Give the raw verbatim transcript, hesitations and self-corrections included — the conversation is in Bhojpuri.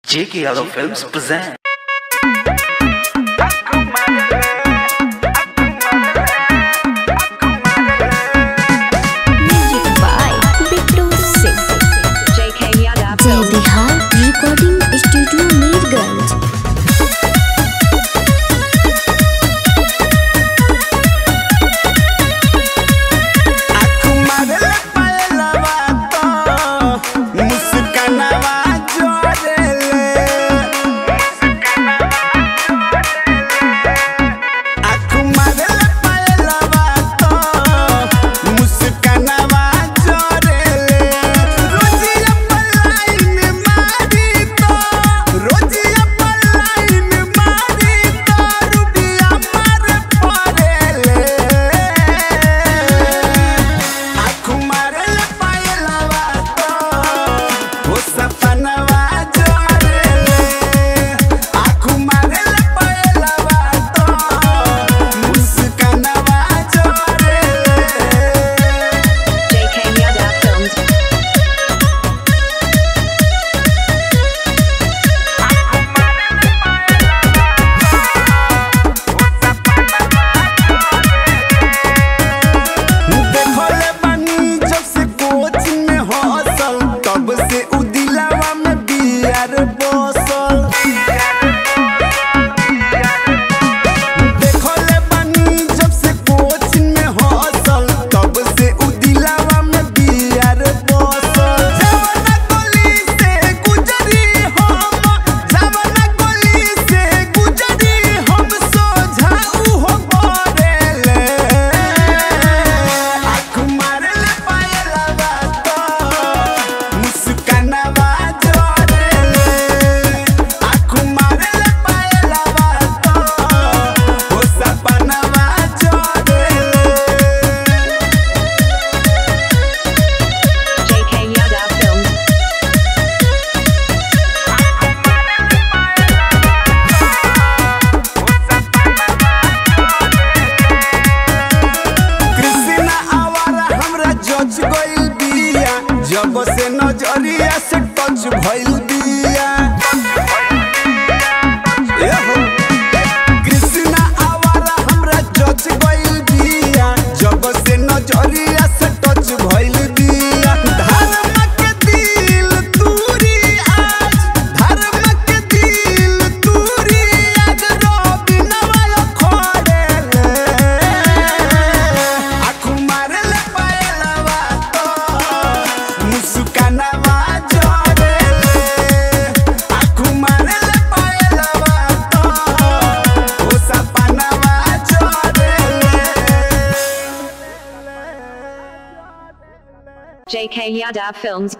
J K Yadav Films present. Music by Bittu Singh. J K Yadav Films. Jai Bihar Recording Studio Meerganj. जब से नजरिया से टच भइल बिया कृष्णा आवारा हमरा जच गइल बिया जब से नजरिया से टच भइल बिया धर्म के दिल तूरी आज धर्म के दिल तूरी आज रबिनवा खोड़े आँख मारे ले पायलवा तो मुस्कानवा जोड़े आँख मारे ले पायलवा तो ओ सपनवा जोड़े। J K Yadav Films.